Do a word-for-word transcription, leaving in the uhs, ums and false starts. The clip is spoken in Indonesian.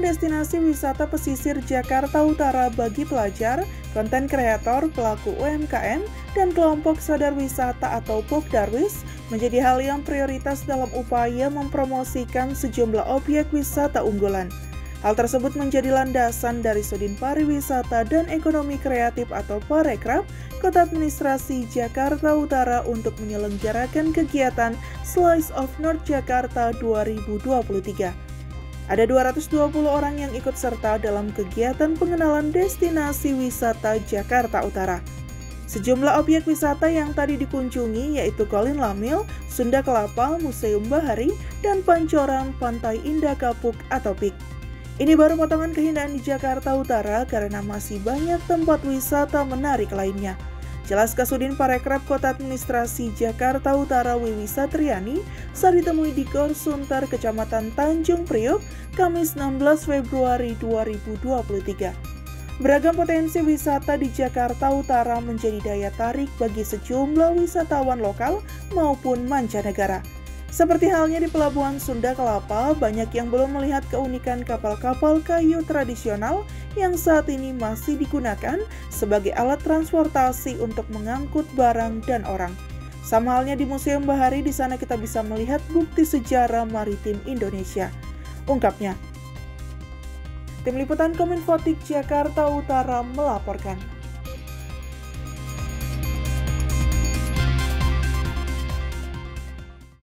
destinasi wisata pesisir Jakarta Utara bagi pelajar, konten kreator, pelaku U M K M, dan kelompok sadar wisata atau Pokdarwis menjadi hal yang prioritas dalam upaya mempromosikan sejumlah objek wisata unggulan. Hal tersebut menjadi landasan dari Sudin Pariwisata dan Ekonomi Kreatif atau Parekraf, Kota Administrasi Jakarta Utara untuk menyelenggarakan kegiatan Slice of North Jakarta dua ribu dua puluh tiga. Ada dua ratus dua puluh orang yang ikut serta dalam kegiatan pengenalan destinasi wisata Jakarta Utara. Sejumlah objek wisata yang tadi dikunjungi yaitu Kolin Lamil, Sunda Kelapa, Museum Bahari, dan Pancoran Pantai Indah Kapuk atau P I K. Ini baru potongan keindahan di Jakarta Utara karena masih banyak tempat wisata menarik lainnya. Jelas Kasudin Parekraf Kota Administrasi Jakarta Utara Wiwi Satriani saat ditemui di Gor Sunter, Kecamatan Tanjung Priok, Kamis enam belas Februari dua ribu dua puluh tiga. Beragam potensi wisata di Jakarta Utara menjadi daya tarik bagi sejumlah wisatawan lokal maupun mancanegara. Seperti halnya di Pelabuhan Sunda Kelapa, banyak yang belum melihat keunikan kapal-kapal kayu tradisional yang saat ini masih digunakan sebagai alat transportasi untuk mengangkut barang dan orang. Sama halnya di Museum Bahari, di sana kita bisa melihat bukti sejarah maritim Indonesia, ungkapnya. Tim Liputan Kominfotik Jakarta Utara melaporkan.